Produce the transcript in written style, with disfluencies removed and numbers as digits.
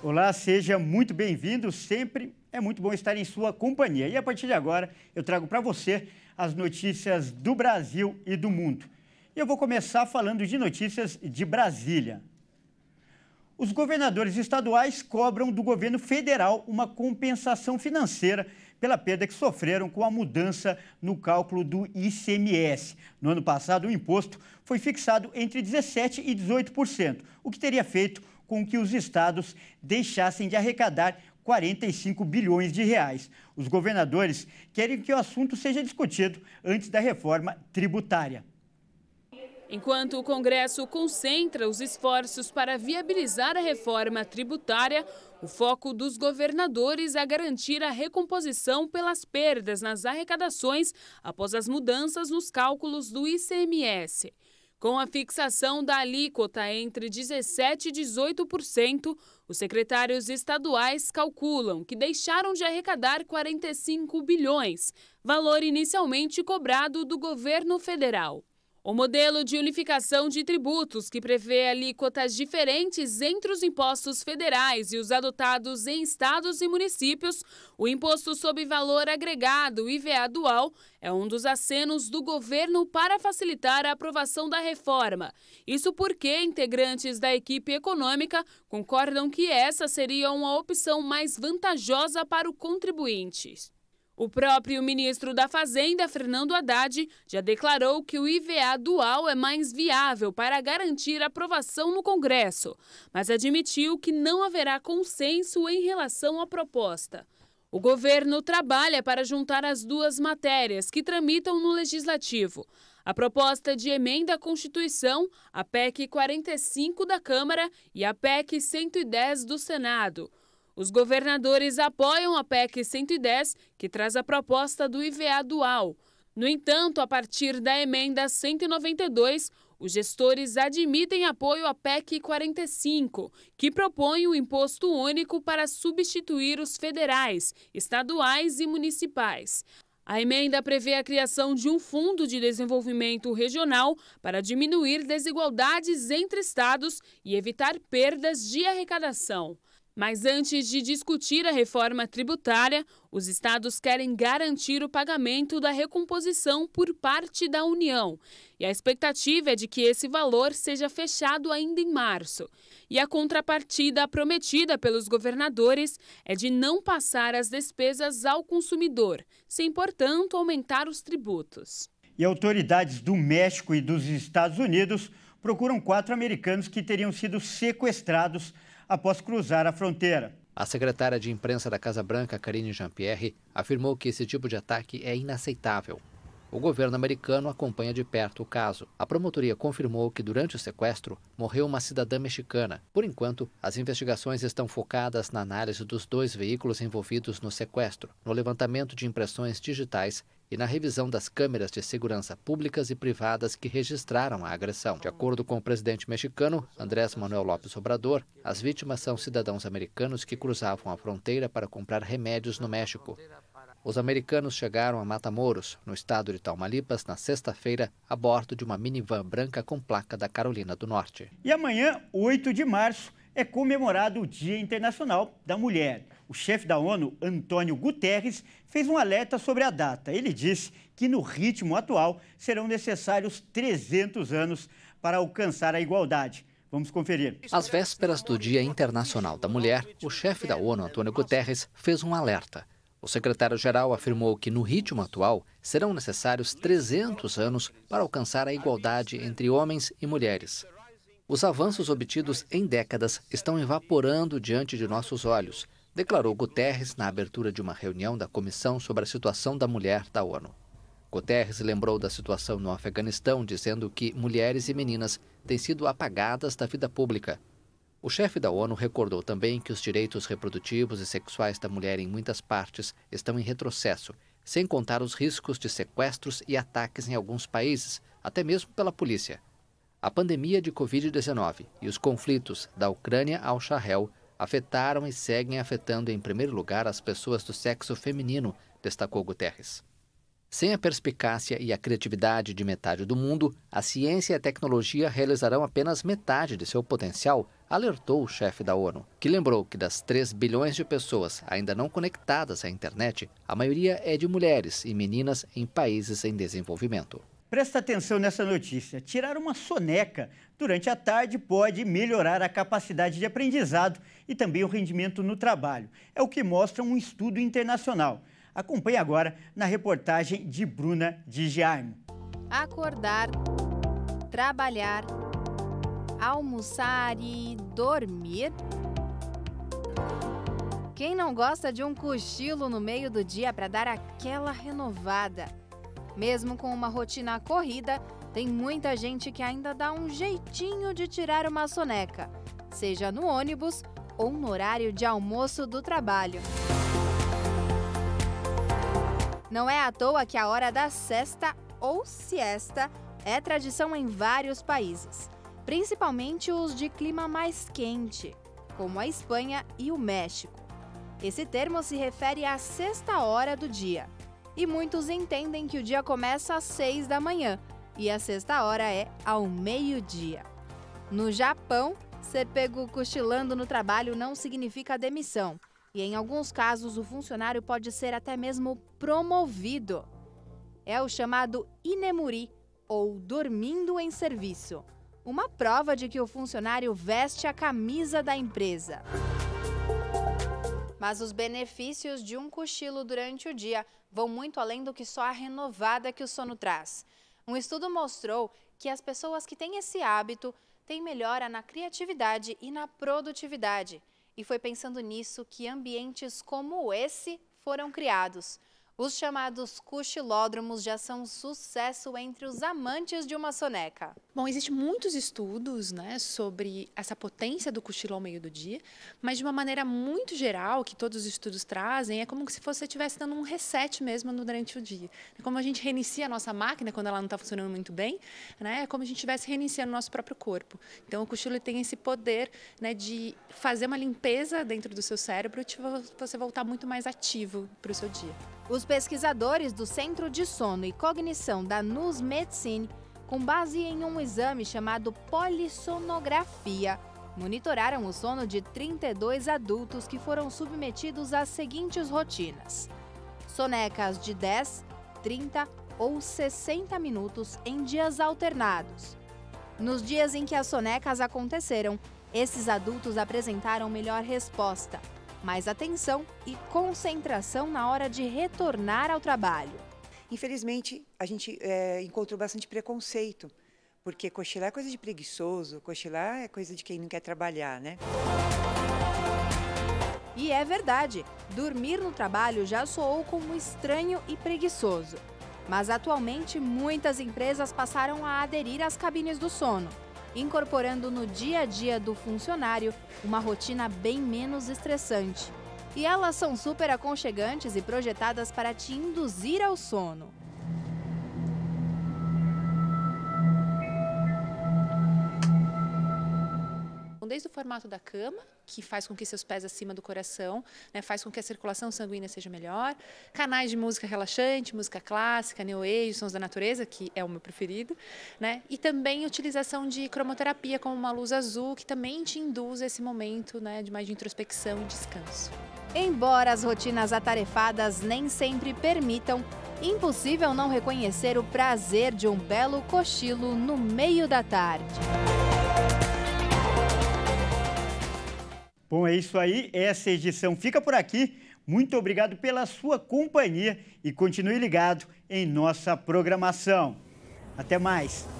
Olá, seja muito bem-vindo. Sempre é muito bom estar em sua companhia. E a partir de agora, eu trago para você as notícias do Brasil e do mundo. E eu vou começar falando de notícias de Brasília. Os governadores estaduais cobram do governo federal uma compensação financeira pela perda que sofreram com a mudança no cálculo do ICMS. No ano passado, o imposto foi fixado entre 17% e 18%, o que teria feito com que os estados deixassem de arrecadar 45 bilhões de reais. Os governadores querem que o assunto seja discutido antes da reforma tributária. Enquanto o Congresso concentra os esforços para viabilizar a reforma tributária, o foco dos governadores é garantir a recomposição pelas perdas nas arrecadações após as mudanças nos cálculos do ICMS. Com a fixação da alíquota entre 17% e 18%, os secretários estaduais calculam que deixaram de arrecadar 45 bilhões, valor inicialmente cobrado do governo federal. O modelo de unificação de tributos, que prevê alíquotas diferentes entre os impostos federais e os adotados em estados e municípios, o Imposto sobre Valor Agregado, IVA dual, é um dos acenos do governo para facilitar a aprovação da reforma. Isso porque integrantes da equipe econômica concordam que essa seria uma opção mais vantajosa para o contribuinte. O próprio ministro da Fazenda, Fernando Haddad, já declarou que o IVA dual é mais viável para garantir aprovação no Congresso, mas admitiu que não haverá consenso em relação à proposta. O governo trabalha para juntar as duas matérias que tramitam no Legislativo: a proposta de emenda à Constituição, a PEC 45 da Câmara e a PEC 110 do Senado. Os governadores apoiam a PEC 110, que traz a proposta do IVA dual. No entanto, a partir da emenda 192, os gestores admitem apoio à PEC 45, que propõe o imposto único para substituir os federais, estaduais e municipais. A emenda prevê a criação de um fundo de desenvolvimento regional para diminuir desigualdades entre estados e evitar perdas de arrecadação. Mas antes de discutir a reforma tributária, os estados querem garantir o pagamento da recomposição por parte da União. E a expectativa é de que esse valor seja fechado ainda em março. E a contrapartida prometida pelos governadores é de não passar as despesas ao consumidor, sem, portanto, aumentar os tributos. E autoridades do México e dos Estados Unidos procuram 4 americanos que teriam sido sequestrados após cruzar a fronteira. A secretária de imprensa da Casa Branca, Karine Jean-Pierre, afirmou que esse tipo de ataque é inaceitável. O governo americano acompanha de perto o caso. A promotoria confirmou que durante o sequestro morreu uma cidadã mexicana. Por enquanto, as investigações estão focadas na análise dos 2 veículos envolvidos no sequestro, no levantamento de impressões digitais e na revisão das câmeras de segurança públicas e privadas que registraram a agressão. De acordo com o presidente mexicano, Andrés Manuel López Obrador, as vítimas são cidadãos americanos que cruzavam a fronteira para comprar remédios no México. Os americanos chegaram a Matamoros, no estado de Tamaulipas, na sexta-feira, a bordo de uma minivan branca com placa da Carolina do Norte. E amanhã, 8 de março, é comemorado o Dia Internacional da Mulher. O chefe da ONU, Antônio Guterres, fez um alerta sobre a data. Ele disse que no ritmo atual serão necessários 300 anos para alcançar a igualdade. Vamos conferir. Às vésperas do Dia Internacional da Mulher, o chefe da ONU, Antônio Guterres, fez um alerta. O secretário-geral afirmou que no ritmo atual serão necessários 300 anos para alcançar a igualdade entre homens e mulheres. Os avanços obtidos em décadas estão evaporando diante de nossos olhos, declarou Guterres na abertura de uma reunião da Comissão sobre a Situação da Mulher da ONU. Guterres lembrou da situação no Afeganistão, dizendo que mulheres e meninas têm sido apagadas da vida pública. O chefe da ONU recordou também que os direitos reprodutivos e sexuais da mulher em muitas partes estão em retrocesso, sem contar os riscos de sequestros e ataques em alguns países, até mesmo pela polícia. A pandemia de Covid-19 e os conflitos da Ucrânia ao Sahel afetaram e seguem afetando em primeiro lugar as pessoas do sexo feminino, destacou Guterres. Sem a perspicácia e a criatividade de metade do mundo, a ciência e a tecnologia realizarão apenas metade de seu potencial, alertou o chefe da ONU, que lembrou que das 3 bilhões de pessoas ainda não conectadas à internet, a maioria é de mulheres e meninas em países em desenvolvimento. Presta atenção nessa notícia. Tirar uma soneca durante a tarde pode melhorar a capacidade de aprendizado e também o rendimento no trabalho. É o que mostra um estudo internacional. Acompanhe agora na reportagem de Bruna de Giaimo. Acordar, trabalhar, almoçar e dormir? Quem não gosta de um cochilo no meio do dia para dar aquela renovada? Mesmo com uma rotina corrida, tem muita gente que ainda dá um jeitinho de tirar uma soneca, seja no ônibus ou no horário de almoço do trabalho. Não é à toa que a hora da sesta ou siesta é tradição em vários países, principalmente os de clima mais quente, como a Espanha e o México. Esse termo se refere à sexta hora do dia, e muitos entendem que o dia começa às 6 da manhã e a sexta hora é ao meio-dia. No Japão, ser pego cochilando no trabalho não significa demissão. E, em alguns casos, o funcionário pode ser até mesmo promovido. É o chamado inemuri, ou dormindo em serviço. Uma prova de que o funcionário veste a camisa da empresa. Mas os benefícios de um cochilo durante o dia vão muito além do que só a renovada que o sono traz. Um estudo mostrou que as pessoas que têm esse hábito têm melhora na criatividade e na produtividade. E foi pensando nisso que ambientes como esse foram criados. Os chamados cochilódromos já são um sucesso entre os amantes de uma soneca. Bom, existem muitos estudos, né, sobre essa potência do cochilo ao meio do dia, mas de uma maneira muito geral, que todos os estudos trazem, é como se você estivesse dando um reset mesmo durante o dia. É como a gente reinicia a nossa máquina quando ela não está funcionando muito bem, né, é como a gente estivesse reiniciando o nosso próprio corpo. Então, o cochilo tem esse poder, né, de fazer uma limpeza dentro do seu cérebro e você voltar muito mais ativo para o seu dia. Os pesquisadores do Centro de Sono e Cognição da NUS Medicine, com base em um exame chamado polissonografia, monitoraram o sono de 32 adultos que foram submetidos às seguintes rotinas: sonecas de 10, 30 ou 60 minutos em dias alternados. Nos dias em que as sonecas aconteceram, esses adultos apresentaram melhor resposta, mais atenção e concentração na hora de retornar ao trabalho. Infelizmente, a gente encontrou bastante preconceito, porque cochilar é coisa de preguiçoso, cochilar é coisa de quem não quer trabalhar, né? E é verdade, dormir no trabalho já soou como estranho e preguiçoso. Mas atualmente, muitas empresas passaram a aderir às cabines do sono, incorporando no dia a dia do funcionário uma rotina bem menos estressante. E elas são super aconchegantes e projetadas para te induzir ao sono. Desde o formato da cama, que faz com que seus pés acima do coração, né, faz com que a circulação sanguínea seja melhor, canais de música relaxante, música clássica, new age, sons da natureza, que é o meu preferido, né, e também utilização de cromoterapia como uma luz azul, que também te induz esse momento, né, de mais de introspecção e descanso. Embora as rotinas atarefadas nem sempre permitam, impossível não reconhecer o prazer de um belo cochilo no meio da tarde. Bom, é isso aí. Essa edição fica por aqui. Muito obrigado pela sua companhia e continue ligado em nossa programação. Até mais!